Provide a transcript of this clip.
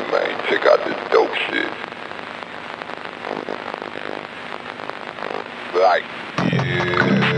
man. Check out this dope shit. Like, yeah.